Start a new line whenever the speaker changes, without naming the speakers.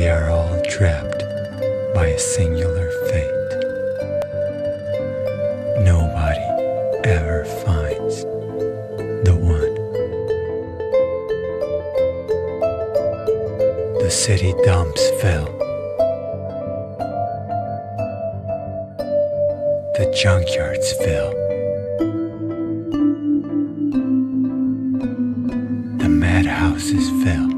We are all trapped by a singular fate. Nobody ever finds the one. The city dumps fill. The junkyards fill. The madhouses fill.